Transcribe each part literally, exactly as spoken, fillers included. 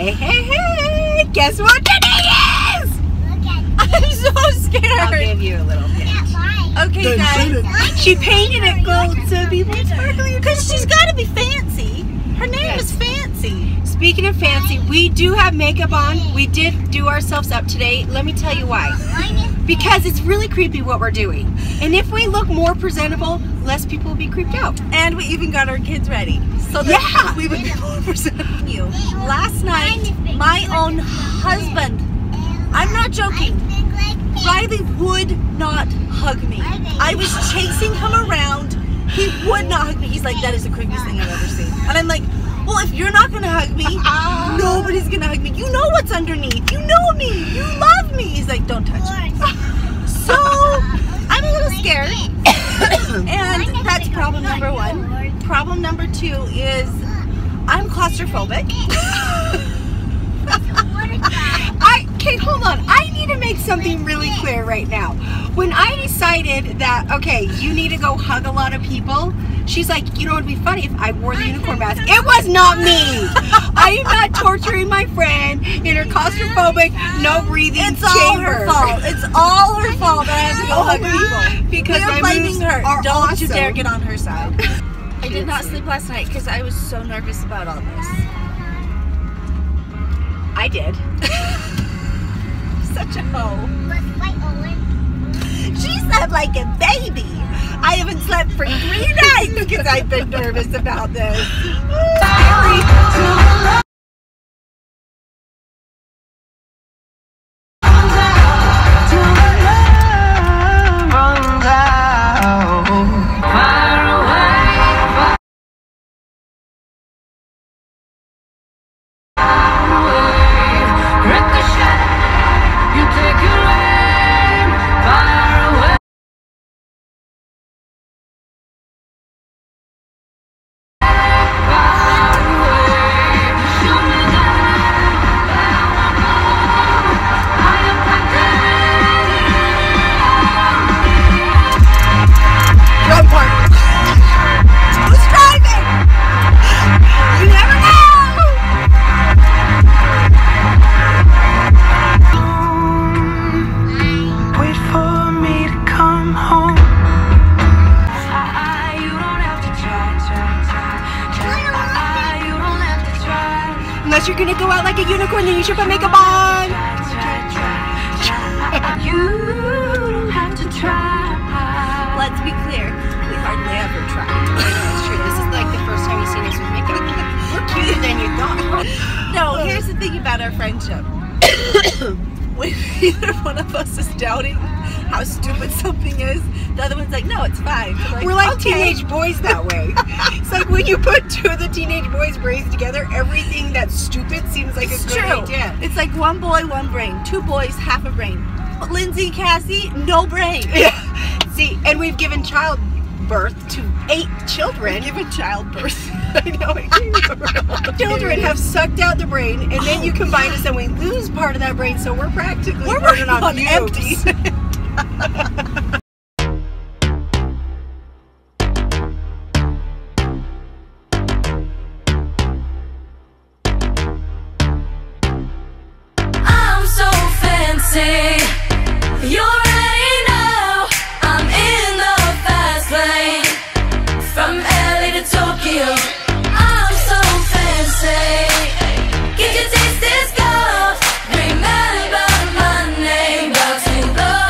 Hey, hey, hey! Guess what today is? I'm so scared. I'll give you a little hint. Okay, guys. She painted it gold so people sparkly. Because she's got to be fancy. Her name Yes. is Fancy. Speaking of fancy, we do have makeup on. We did do ourselves up today. Let me tell you why. Because it's really creepy what we're doing. And if we look more presentable, less people will be creeped out. And we even got our kids ready. So that Yeah. we would be more presentable. You. Last night, my own husband, I'm not joking, Riley would not hug me. I was chasing him around. He would not hug me. He's like, that is the creepiest thing I've ever seen. And I'm like, well, if you're not going to hug me, nobody's going to hug me. You know what's underneath. You know me. You love me. He's like, don't touch me. So, I'm a little scared. And that's problem number one. Problem number two is I'm claustrophobic. I, okay, hold on. I need to make something really clear right now. When I decided that, okay, you need to go hug a lot of people, she's like, you know, it'd be funny if I wore the unicorn mask. It was not me. I am not torturing my friend in her claustrophobic, no breathing It's chamber. all her fault. It's all her fault that I have to go hug people. Because we are my blaming moves her. are Don't awesome. you dare get on her side. I did did not see. sleep last night because I was so nervous about all this. I did. Such a hoe. She slept like a baby. I haven't slept for three nights because I've been nervous about this. Unless you're gonna go out like a unicorn, then you should put makeup on. You don't have to try. Let's be clear, we hardly ever try. That's true. This is like the first time you've seen us with makeup. We're cuter than you thought. No, here's the thing about our friendship. When either one of us is doubting how stupid something is, the other one's like, no, it's fine. We're like, We're like okay. teenage boys that way. It's like when you put two of the teenage boys' brains together, everything that's stupid seems like a It's good true. idea. It's like one boy, one brain. Two boys, half a brain. Lindsay, Cassie, no brain. Yeah. See, and we've given childbirth to eight children. Given childbirth. I know. Children have sucked out the brain, and then you combine us, and we lose part of that brain, so we're practically We're running running on empty. I'm so fancy. You already know I'm in the fast lane. From L A to Tokyo, I'm so fancy. Get your taste this gold. Remember my name, Boxing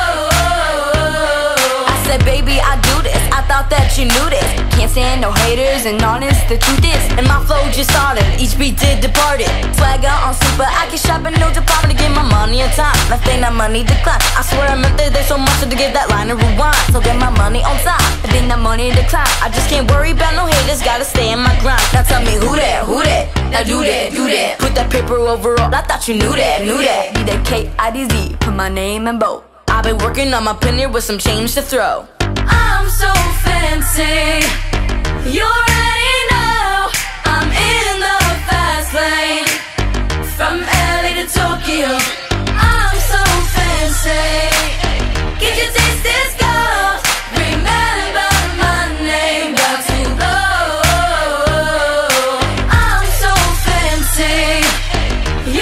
Glow. I said, baby, I do this. I thought that you knew this. Can't stand no haters, and honest, the truth is, and my flow just started. Each beat did departed. Swagger on super, I can shop in no department to get my money on time. Left ain't that money decline. I swear I meant that there's so much to give that line a rewind. So get my money on time, but then that money decline. I just can't worry about no haters, gotta stay in my grind. Now tell me who that, who that? Now do that, do that. Put that paper over all, I thought you knew that, knew that. Be that K I D Z, put my name in bold. I've been working on my penny with some change to throw. I'm so fancy. You already know I'm in the fast lane. From L A to Tokyo, I'm so fancy. Get your taste this gold. Remember my name, Boxing Glow. I'm so fancy.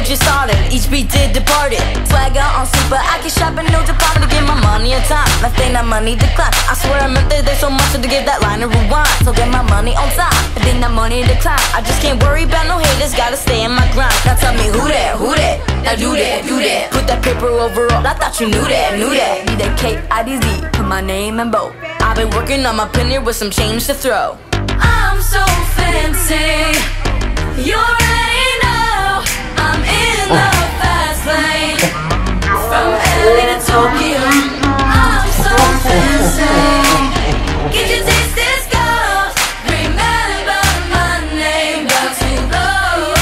just started, each beat did departed. Swagger on super, I can shop in no department to get my money on time. Last day that money decline. I swear I meant that there's so much to give that line a rewind. So get my money on time, but then that money decline. I just can't worry about no haters, gotta stay in my grind. Now tell me who that, who that? Now do that, do that. Put that paper over all, I thought you knew that, knew that. Need that K I D Z, put my name in bold. I've been working on my penny with some change to throw. I'm so fancy, you already know I'm in the fast lane. From L A to Tokyo, I'm so fancy. Get your taste this gold, remember my name, got to blow.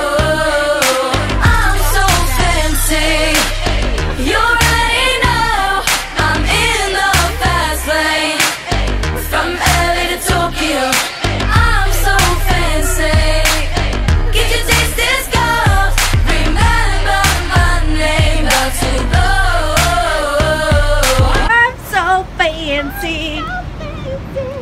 I'm so fancy, you already know I'm in the fast lane. From L A to Tokyo, I'm so fancy. Get your taste this gold, remember my name, got to blow. I'm so fancy.